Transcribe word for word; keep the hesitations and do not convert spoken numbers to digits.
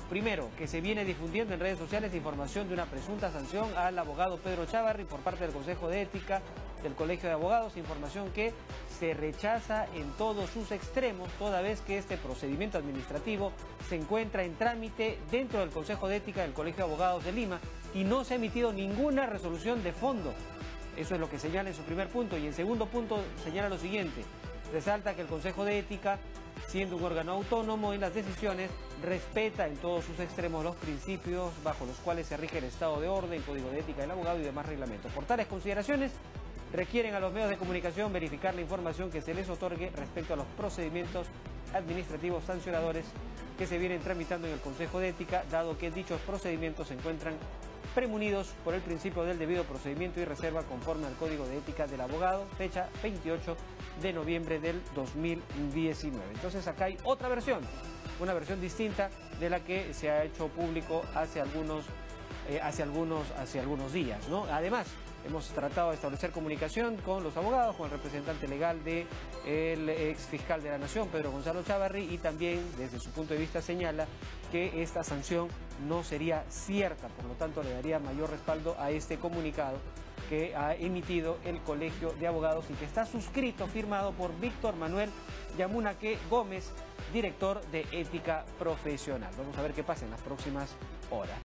Primero, que se viene difundiendo en redes sociales información de una presunta sanción al abogado Pedro Chávarri por parte del Consejo de Ética del Colegio de Abogados, información que se rechaza en todos sus extremos, toda vez que este procedimiento administrativo se encuentra en trámite dentro del Consejo de Ética del Colegio de Abogados de Lima y no se ha emitido ninguna resolución de fondo. Eso es lo que señala en su primer punto. Y en segundo punto señala lo siguiente: resalta que el Consejo de Ética, siendo un órgano autónomo en las decisiones, respeta en todos sus extremos los principios bajo los cuales se rige el Estado de Orden, Código de Ética del Abogado y demás reglamentos. Por tales consideraciones, requieren a los medios de comunicación verificar la información que se les otorgue respecto a los procedimientos administrativos sancionadores que se vienen tramitando en el Consejo de Ética, dado que dichos procedimientos se encuentran premunidos por el principio del debido procedimiento y reserva conforme al Código de Ética del Abogado, fecha veintiocho de noviembre del dos mil diecinueve. Entonces acá hay otra versión, una versión distinta de la que se ha hecho público hace algunos, eh, hace algunos, hace algunos días, ¿no? Además, hemos tratado de establecer comunicación con los abogados, con el representante legal del ex fiscal de la Nación, Pedro Gonzalo Chávarri, y también desde su punto de vista señala que esta sanción no sería cierta, por lo tanto le daría mayor respaldo a este comunicado que ha emitido el Colegio de Abogados y que está suscrito, firmado por Víctor Manuel Yamunaque Gómez, director de Ética Profesional. Vamos a ver qué pasa en las próximas horas.